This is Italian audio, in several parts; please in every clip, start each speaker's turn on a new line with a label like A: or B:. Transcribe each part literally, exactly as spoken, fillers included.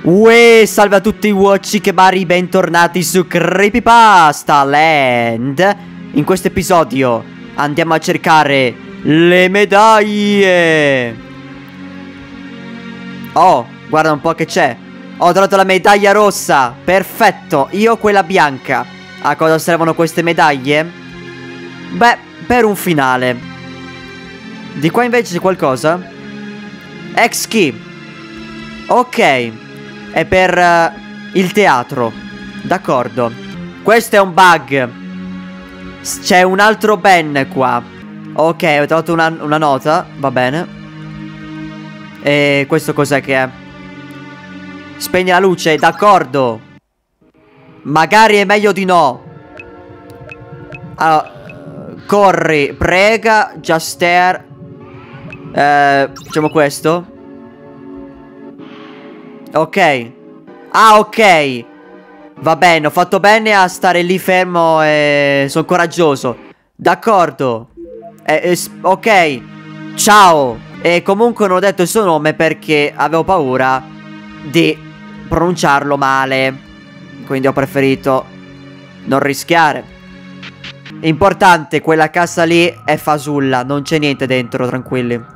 A: Uè, salve a tutti i Watchi che bari, bentornati su Creepypasta Land. In questo episodio andiamo a cercare le medaglie. Oh, guarda un po' che c'è. Ho trovato la medaglia rossa. Perfetto, io ho quella bianca. A cosa servono queste medaglie? Beh, per un finale. Di qua invece c'è qualcosa. X key. Ok. È per uh, il teatro. D'accordo. Questo è un bug. C'è un altro Ben qua. Ok, ho trovato una, una nota. Va bene. E questo cos'è che è? Spegni la luce, d'accordo. Magari è meglio di no. Allora, corri, prega, just stare. Eh, facciamo questo. Ok. Ah, ok. Va bene, ho fatto bene a stare lì fermo e sono coraggioso. D'accordo. eh, eh, Ok. Ciao. E comunque non ho detto il suo nome perché avevo paura di pronunciarlo male. Quindi ho preferito non rischiare. Importante, quella cassa lì è fasulla. Non c'è niente dentro, tranquilli.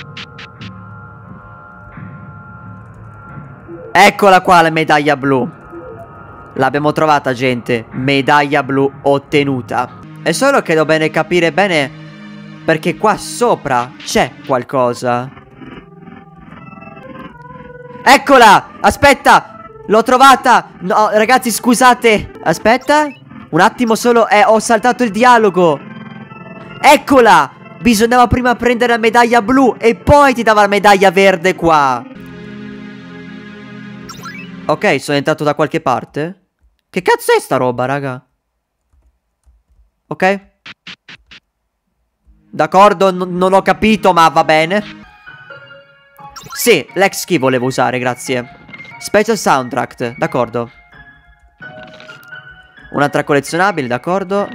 A: Eccola qua la medaglia blu. L'abbiamo trovata, gente. Medaglia blu ottenuta. È solo che devo bene capire bene perché qua sopra c'è qualcosa. Eccola! Aspetta! L'ho trovata! No, ragazzi, scusate. Aspetta un attimo solo. Eh, ho saltato il dialogo. Eccola! Bisognava prima prendere la medaglia blu e poi ti dava la medaglia verde qua. Ok, sono entrato da qualche parte. Che cazzo è sta roba, raga? Ok. D'accordo, non ho capito, ma va bene. Sì, l'ex key volevo usare, grazie. Special soundtrack, d'accordo. Un'altra collezionabile, d'accordo.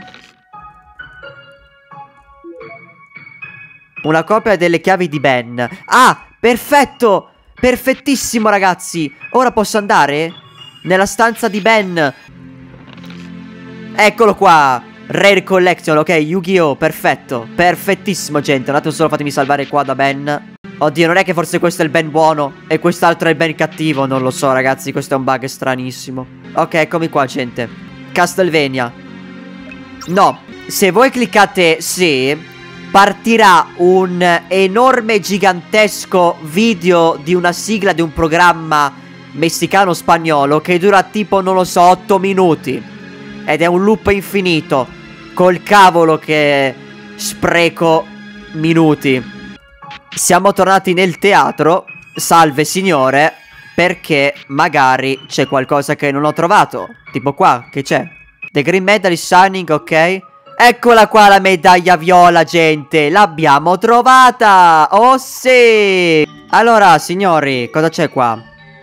A: Una copia delle chiavi di Ben. Ah, perfetto! Perfettissimo, ragazzi. Ora posso andare nella stanza di Ben. Eccolo qua. Rare Collection, ok, Yu-Gi-Oh, perfetto. Perfettissimo, gente. Un attimo solo, fatemi salvare qua da Ben. Oddio, non è che forse questo è il Ben buono e quest'altro è il Ben cattivo. Non lo so, ragazzi, questo è un bug stranissimo. Ok, eccomi qua, gente. Castlevania. No, se voi cliccate sì, partirà un enorme, gigantesco video di una sigla di un programma messicano-spagnolo che dura tipo, non lo so, otto minuti. Ed è un loop infinito. Col cavolo che spreco minuti. Siamo tornati nel teatro. Salve signore. Perché magari c'è qualcosa che non ho trovato. Tipo qua, che c'è? The green medal is shining, ok. Eccola qua la medaglia viola, gente. L'abbiamo trovata. Oh sì. Allora, signori, cosa c'è qua?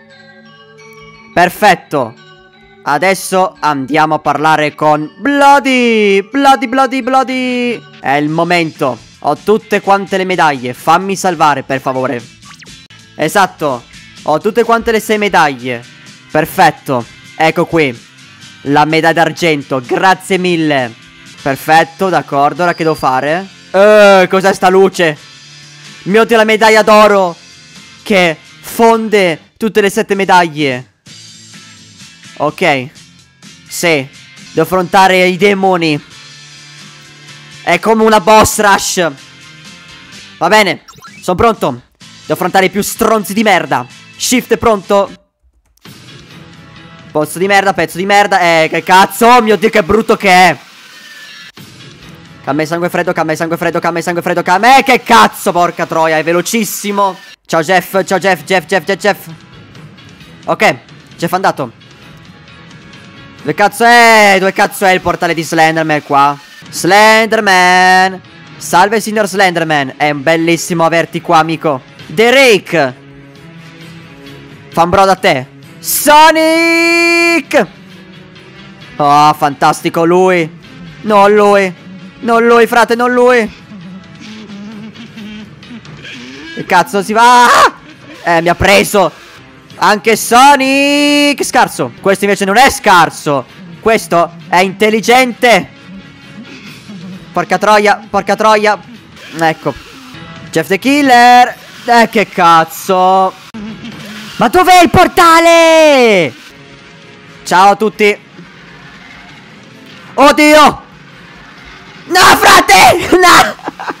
A: Perfetto. Adesso andiamo a parlare con Bloody. Bloody, Bloody, Bloody. È il momento. Ho tutte quante le medaglie. Fammi salvare, per favore. Esatto. Ho tutte quante le sei medaglie. Perfetto. Ecco qui la medaglia d'argento. Grazie mille. Perfetto, d'accordo, ora che devo fare? Eh, cos'è sta luce? Mio Dio, la medaglia d'oro che fonde tutte le sette medaglie. Ok. Sì, devo affrontare i demoni. È come una boss rush. Va bene, sono pronto. Devo affrontare i più stronzi di merda. Shift è pronto. Pozzo di merda, pezzo di merda. Eh, che cazzo, oh mio Dio, che brutto che è. Calma, sangue freddo, calma, sangue freddo, calma, sangue freddo, calma. Eh, che cazzo, porca troia, è velocissimo. Ciao Jeff, ciao Jeff, Jeff, Jeff, Jeff, Jeff. Ok, Jeff è andato. Dove cazzo è? Dove cazzo è il portale di Slenderman qua? Slenderman. Salve signor Slenderman. È bellissimo averti qua, amico. The Rake. Fanbro da te. Sonic. Oh, fantastico lui. Non lui. Non lui, frate, non lui. Che cazzo si va? Eh, mi ha preso. Anche Sonic scarso. Questo invece non è scarso. Questo è intelligente. Porca troia, porca troia. Ecco. Jeff the Killer. Eh, che cazzo. Ma dov'è il portale? Ciao a tutti. Oddio. No, frate. No.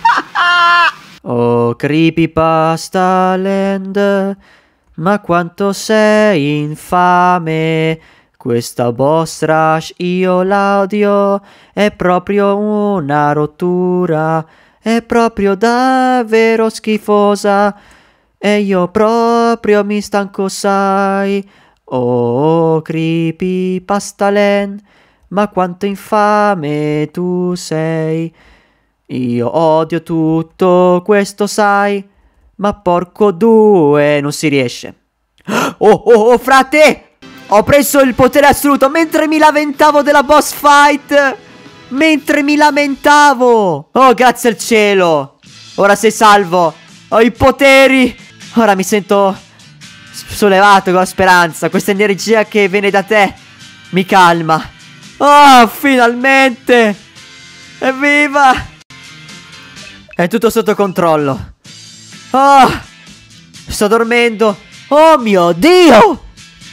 A: Oh, Creepypasta Land, ma quanto sei infame. Questa boss rush io la odio. È proprio una rottura. È proprio davvero schifosa. E io proprio mi stanco, sai. Oh, Creepypasta Land, ma quanto infame tu sei. Io odio tutto questo, sai. Ma porco due, non si riesce. Oh, oh, oh, frate! Ho preso il potere assoluto mentre mi lamentavo della boss fight. Mentre mi lamentavo. Oh, grazie al cielo. Ora sei salvo. Ho i poteri. Ora mi sento sollevato con la speranza. Questa energia che viene da te mi calma. Oh, finalmente. Evviva. È tutto sotto controllo. Oh, sto dormendo. Oh mio Dio.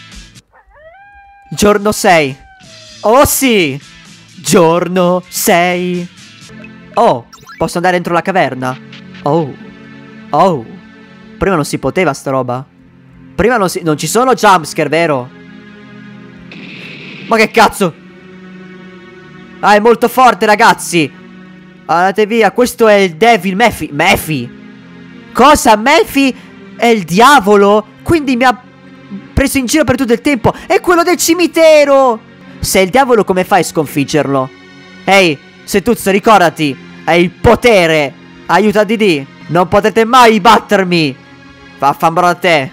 A: Giorno sei. Oh sì. Giorno sei. Oh, posso andare dentro la caverna? Oh. Oh. Prima non si poteva sta roba. Prima non si... Non ci sono jumpscare, vero? Ma che cazzo? Ah, è molto forte, ragazzi. Andate via. Questo è il Devil Mephi. Mephi? Cosa? Mephi è il diavolo? Quindi mi ha preso in giro per tutto il tempo. È quello del cimitero. Se è il diavolo, come fai a sconfiggerlo? Ehi, Setuzzo, ricordati. Hai il potere. Aiuta D D. Non potrete mai battermi. Vaffanculo a te.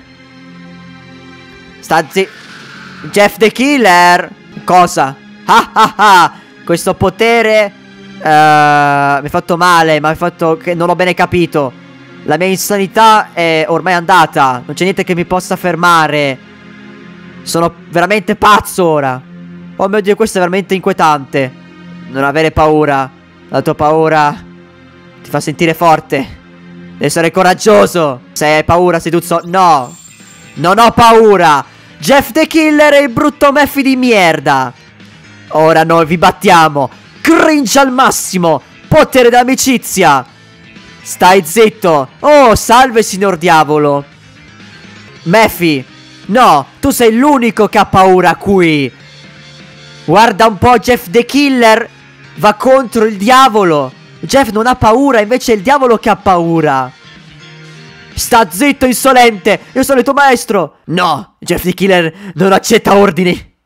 A: Sta zi... Jeff the Killer. Cosa? Ah ah ah. Questo potere uh, mi ha fatto male. Ma mi ha fatto che non l'ho bene capito. La mia insanità è ormai andata. Non c'è niente che mi possa fermare. Sono veramente pazzo ora. Oh mio Dio, questo è veramente inquietante. Non avere paura. La tua paura ti fa sentire forte. Devi essere coraggioso. Se hai paura, Setuzzo, no. Non ho paura. Jeff the Killer è il brutto Mephi di merda. Ora noi vi battiamo. Cringe al massimo. Potere d'amicizia. Stai zitto. Oh, salve signor diavolo. Mephi. No, tu sei l'unico che ha paura qui. Guarda un po', Jeff the Killer va contro il diavolo. Jeff non ha paura, invece è il diavolo che ha paura. Sta zitto, insolente. Io sono il tuo maestro. No, Jeff the Killer non accetta ordini.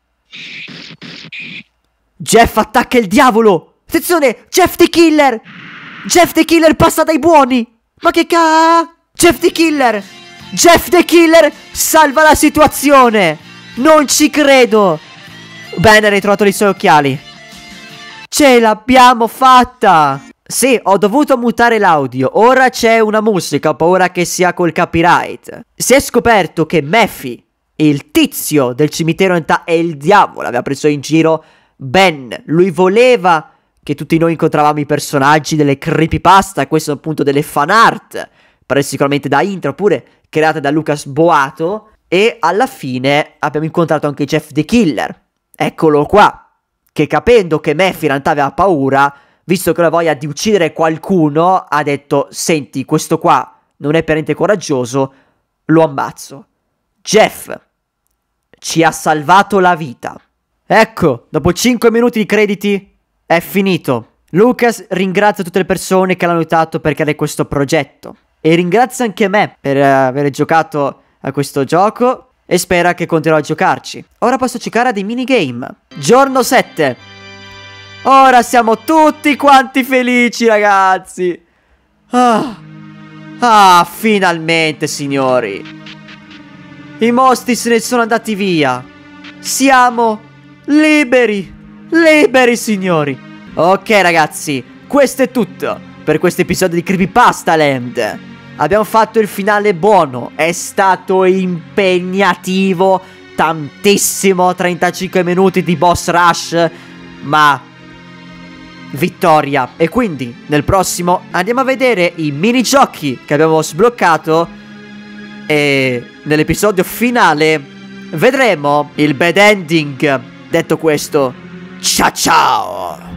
A: Jeff attacca il diavolo. Attenzione, Jeff the Killer. Jeff the Killer passa dai buoni. Ma che ca... Jeff the Killer. Jeff the Killer salva la situazione. Non ci credo. Bene, hai ritrovato i suoi occhiali. Ce l'abbiamo fatta. Sì, ho dovuto mutare l'audio. Ora c'è una musica. Ho paura che sia col copyright. Si è scoperto che Mephi, il tizio del cimitero in realtà è il diavolo. Aveva preso in giro Ben. Lui voleva che tutti noi incontravamo i personaggi delle creepypasta. Questo appunto delle fan art, prese sicuramente da intro, oppure create da Lucas Boato. E alla fine abbiamo incontrato anche Jeff the Killer. Eccolo qua, che capendo che Mephi in realtà aveva paura, visto che la voglia di uccidere qualcuno, ha detto: senti, questo qua non è per niente coraggioso, lo ammazzo. Jeff ci ha salvato la vita. Ecco, dopo cinque minuti di crediti è finito. Lucas ringrazia tutte le persone che l'hanno aiutato per creare questo progetto. E ringrazia anche me per uh, aver giocato a questo gioco. E spera che continuerò a giocarci. Ora posso giocare a dei minigame. Giorno sette. Ora siamo tutti quanti felici, ragazzi. Ah, ah, finalmente, signori. I mostri se ne sono andati via. Siamo liberi. Liberi, signori. Ok, ragazzi, questo è tutto per questo episodio di Creepypasta Land. abbiamo fatto il finale buono. È stato impegnativo, tantissimo, trentacinque minuti di boss rush, ma vittoria. E quindi nel prossimo andiamo a vedere i minigiochi che abbiamo sbloccato, e nell'episodio finale vedremo il bad ending. Detto questo, ciao ciao.